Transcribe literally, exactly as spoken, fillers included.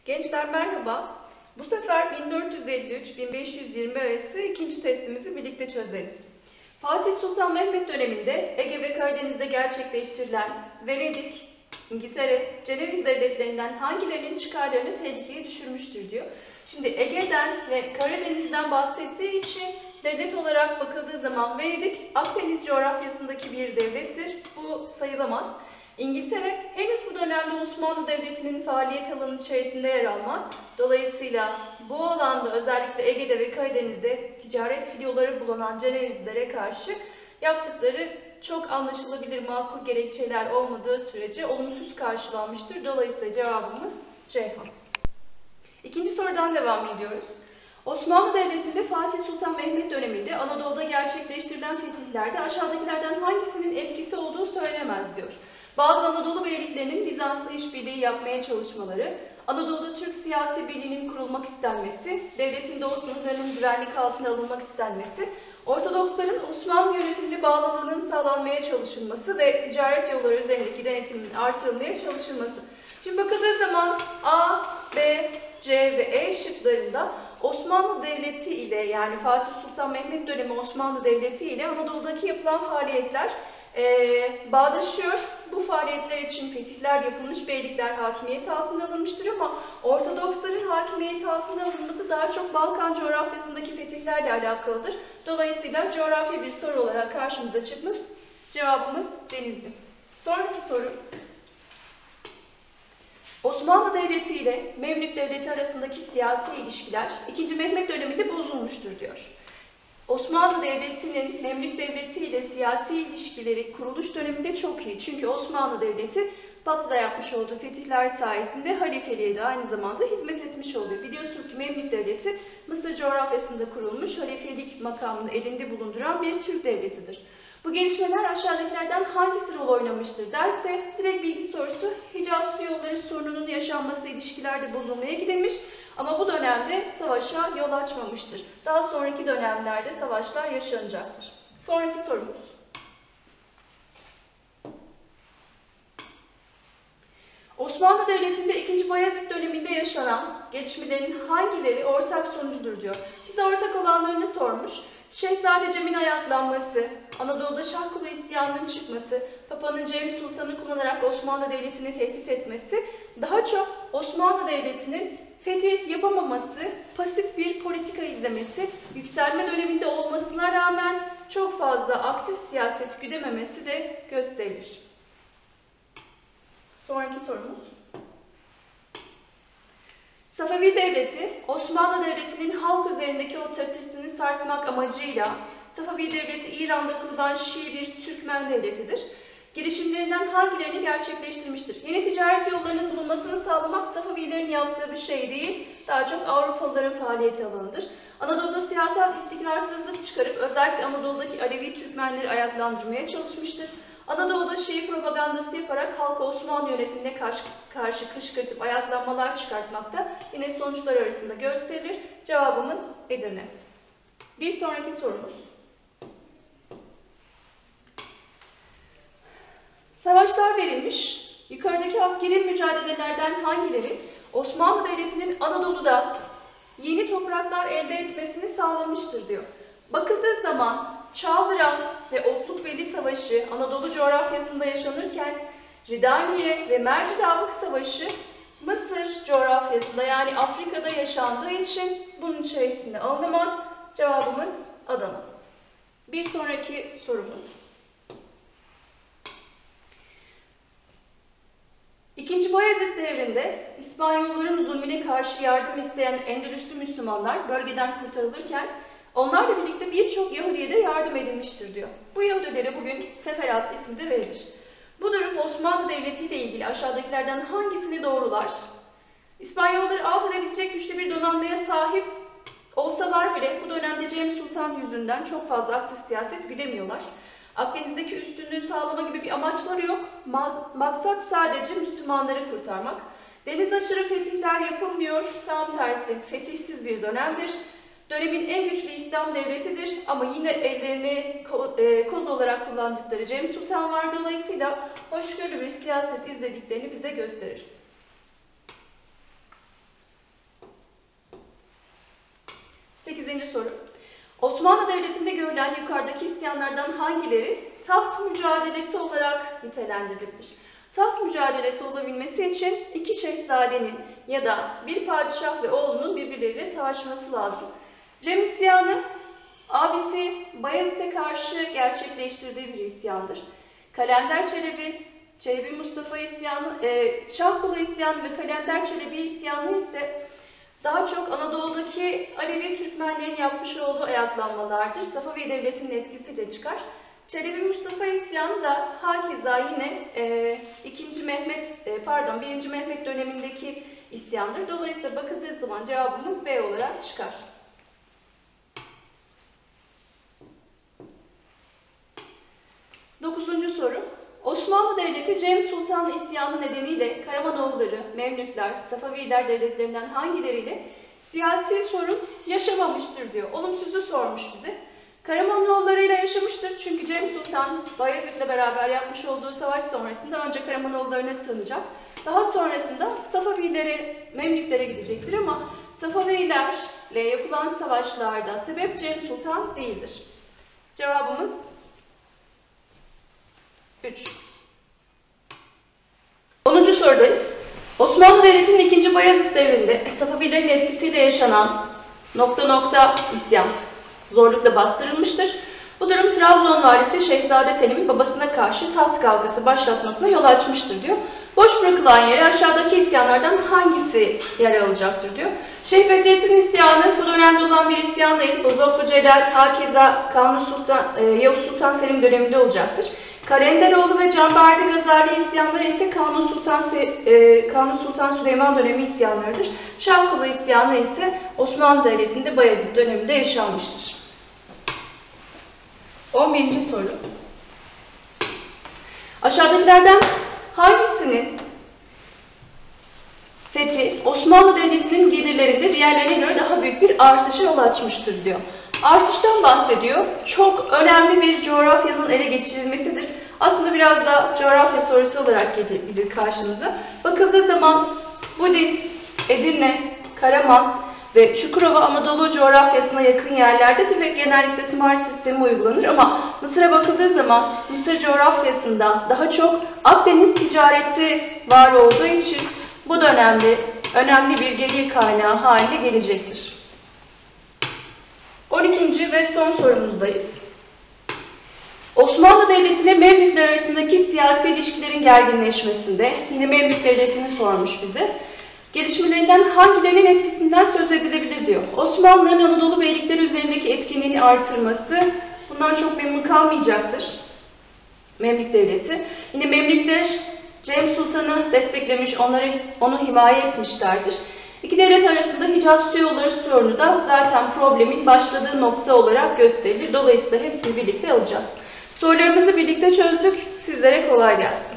Gençler merhaba. Bu sefer bin dört yüz elli üç bin beş yüz yirmi arası ikinci testimizi birlikte çözelim. Fatih Sultan Mehmet döneminde Ege ve Karadeniz'de gerçekleştirilen Venedik, İngiltere, Ceneviz devletlerinden hangilerinin çıkarlarını tehlikeye düşürmüştür diyor. Şimdi Ege'den ve Karadeniz'den bahsettiği için devlet olarak bakıldığı zaman Venedik, Akdeniz coğrafyasındaki bir devlettir. Bu sayılamaz. İngiltere henüz bu dönemde Osmanlı Devleti'nin faaliyet alanı içerisinde yer almaz. Dolayısıyla bu alanda özellikle Ege'de ve Karadeniz'de ticaret filoları bulunan Cenevizlere karşı yaptıkları çok anlaşılabilir makul gerekçeler olmadığı sürece olumsuz karşılanmıştır. Dolayısıyla cevabımız Ceyhan. İkinci sorudan devam ediyoruz. Osmanlı Devleti'nde Fatih Sultan Mehmet döneminde Anadolu'da gerçekleştirilen fetihlerde aşağıdakilerden hangisinin etkisi olduğu söylenemez diyor. Bazı Anadolu beyliklerinin Bizans'la işbirliği yapmaya çalışmaları, Anadolu'da Türk siyasi birliğinin kurulmak istenmesi, devletin doğu sınırlarının güvenlik altına alınmak istenmesi, Ortodoksların Osmanlı yönetimine bağlılığının sağlanmaya çalışılması ve ticaret yolları üzerindeki denetimin artırılmaya çalışılması. Şimdi bakıldığı zaman A, B, C ve E şıklarında Osmanlı Devleti ile yani Fatih Sultan Mehmet dönemi Osmanlı Devleti ile Anadolu'daki yapılan faaliyetler e, bağdaşıyor. Bu faaliyetler için fetihler yapılmış, beylikler hakimiyet altına alınmıştır ama Ortodoksların hakimiyet altına alınması daha çok Balkan coğrafyasındaki fetihlerle alakalıdır. Dolayısıyla coğrafi bir soru olarak karşımıza çıkmış. Cevabımız Denizli. Sonraki soru. Osmanlı Devleti ile Memlük Devleti arasındaki siyasi ilişkiler ikinci. Mehmet döneminde bozulmuştur diyor. Osmanlı Devleti'nin Memlük Devleti ile siyasi ilişkileri kuruluş döneminde çok iyi. Çünkü Osmanlı Devleti Batı'da yapmış olduğu fetihler sayesinde halifeliğe de aynı zamanda hizmet etmiş oluyor. Biliyorsunuz ki Memlük Devleti Mısır coğrafyasında kurulmuş halifelik makamını elinde bulunduran bir Türk devletidir. Bu gelişmeler aşağıdakilerden hangisi rol oynamıştır derse direkt bilgi sorusu Hicaz su yolları sorununun yaşanması ilişkilerde bozulmaya gidilmiş ama bu dönemde savaşa yol açmamıştır. Daha sonraki dönemlerde savaşlar yaşanacaktır. Sonraki sorumuz. Osmanlı Devleti'nde ikinci. Bayezid döneminde yaşanan gelişmelerin hangileri ortak sonucudur diyor. Bize ortak olanlarını sormuş. Şehzade Cem'in ayaklanması, Anadolu'da Şahkulu isyanının çıkması, Papa'nın Cem Sultan'ı kullanarak Osmanlı Devleti'ni tehdit etmesi, daha çok Osmanlı Devleti'nin fetih yapamaması, pasif bir politika izlemesi, yükselme döneminde olmasına rağmen çok fazla aktif siyaset güdememesi de gösterilir. Sonraki sorumuz. Safavi Devleti, Osmanlı Devleti'nin halk üzerindeki otoritesini sarsmak amacıyla Safavi Devleti İran'da kurulan Şii bir Türkmen devletidir. Girişimlerinden hangilerini gerçekleştirmiştir? Yeni ticaret yollarının bulunmasını sağlamak Safavilerin yaptığı bir şey değil, daha çok Avrupalıların faaliyeti alanıdır. Anadolu'da siyasal istikrarsızlık çıkarıp özellikle Anadolu'daki Alevi Türkmenleri ayaklandırmaya çalışmıştır. Anadolu'da Şii propagandası yaparak halkı Osmanlı yönetimine karşı, karşı kışkırtıp ayaklanmalar çıkartmakta yine sonuçlar arasında gösterilir. Cevabımız Edirne. Bir sonraki sorumuz. Savaşlar verilmiş. Yukarıdaki askeri mücadelelerden hangileri Osmanlı Devleti'nin Anadolu'da yeni topraklar elde etmesini sağlamıştır diyor. Bakıldığı zaman Çağlayan ve Otlukbeli Savaşı Anadolu coğrafyasında yaşanırken Ridaniye ve Mercidabık Savaşı Mısır coğrafyasında yani Afrika'da yaşandığı için bunun içerisinde alınamaz. Cevabımız Adana. Bir sonraki sorumuz. İkinci. Bayezid devrinde İspanyolların zulmüne karşı yardım isteyen Endülüslü Müslümanlar bölgeden kurtarılırken onlarla birlikte birçok Yahudi'ye de yardım edilmiştir diyor. Bu Yahudilere bugün Seferat ismi de verilir. Bu durum Osmanlı Devleti ile ilgili aşağıdakilerden hangisini doğrular? İspanyolları alt edebilecek güçlü bir donanmaya sahip olsalar bile bu dönemde Cem Sultan yüzünden çok fazla aktif siyaset güdemiyorlar. Akdeniz'deki üstünlüğü sağlama gibi bir amaçları yok. Maksat sadece Müslümanları kurtarmak. Deniz aşırı fetihler yapılmıyor. Tam tersi fetihsiz bir dönemdir. Dönemin en güçlü İslam devletidir ama yine ellerini koz olarak kullandıkları Cem Sultan var. Dolayısıyla hoşgörülü bir siyaset izlediklerini bize gösterir. sekizinci soru. Osmanlı Devleti'nde görülen yukarıdaki isyanlardan hangileri taht mücadelesi olarak nitelendirilir? Taht mücadelesi olabilmesi için iki şehzadenin ya da bir padişah ve oğlunun birbirleriyle savaşması lazım. Cem isyanı, abisi Bayezid'e karşı gerçekleştirdiği bir isyandır. Kalender Çelebi, Çelebi Mustafa isyanı, e, Şahkulu isyanı ve Kalender Çelebi isyanı ise daha çok Anadolu'daki Alevi Türkmenlerin yapmış olduğu ayaklanmalardır. Safavi Devleti'nin etkisi de çıkar. Çelebi Mustafa isyanı da hakeza yine e, ikinci Mehmet, e, pardon birinci Mehmet dönemindeki isyandır. Dolayısıyla bakıldığı zaman cevabımız B olarak çıkar. Dokuzuncu soru. Osmanlı Devleti Cem Sultan isyanı nedeniyle Karamanoğulları, Memlükler, Safaviler devletlerinden hangileriyle siyasi sorun yaşamamıştır diyor. Olumsuzu sormuş bize. Karamanoğullarıyla yaşamıştır çünkü Cem Sultan Bayezid'le beraber yapmış olduğu savaş sonrasında önce Karamanoğullarına sığınacak. Daha sonrasında Safavilere, Memlüklere gidecektir ama Safavilerle yapılan savaşlarda sebep Cem Sultan değildir. Cevabımız üç. onuncu sorudayız. Osmanlı Devleti'nin ikinci Bayezid devrinde Safavilerin etkisiyle yaşanan nokta nokta isyan zorlukla bastırılmıştır. Bu durum Trabzon valisi Şehzade Selim'in babasına karşı taht kavgası başlatmasına yol açmıştır diyor. Boş bırakılan yere aşağıdaki isyanlardan hangisi yer alacaktır diyor. Şeyh Bedrettin isyanı bu dönemde olan bir isyan değil. Bozoklu Celal, hakeza Kanuni Sultan, e, Yavuz Sultan Selim döneminde olacaktır. Kalenderoğlu ve Canberdi Gazali isyanları ise Kanuni Sultan, e, Kanuni Sultan Süleyman dönemi isyanlarıdır. Şahkulu isyanı ise Osmanlı Devleti'nde Bayezid döneminde yaşanmıştır. on birinci soru. Aşağıdakilerden hangisinin fethi Osmanlı Devleti'nin gelirlerinde diğerlerine göre daha büyük bir artışa yol açmıştır diyor. Artıştan bahsediyor. Çok önemli bir coğrafyanın ele geçirilmesidir. Aslında biraz da coğrafya sorusu olarak gelir karşımıza. Bakıldığı zaman Budin, Edirne, Karaman ve Çukurova Anadolu coğrafyasına yakın yerlerdedir ve genellikle tımar sistemi uygulanır ama Mısır'a bakıldığı zaman Mısır coğrafyasında daha çok Akdeniz ticareti var olduğu için bu dönemde önemli bir gelir kaynağı haline gelecektir. on ikinci ve son sorumuzdayız. Osmanlı Devleti ile Memlükler arasındaki siyasi ilişkilerin gerginleşmesinde, yine Memlük Devleti'ni sormuş bize, gelişmelerinden hangilerinin etkisinden söz edilebilir diyor. Osmanlıların Anadolu beylikleri üzerindeki etkinliğini artırması, bundan çok memnun kalmayacaktır Memlük Devleti. Yine Memlükler Cem Sultan'ı desteklemiş, onları, onu himaye etmişlerdir. İki devlet arasında Hicaz su yolları sorunu da zaten problemin başladığı nokta olarak gösterilir. Dolayısıyla hepsini birlikte alacağız. Sorularımızı birlikte çözdük. Sizlere kolay gelsin.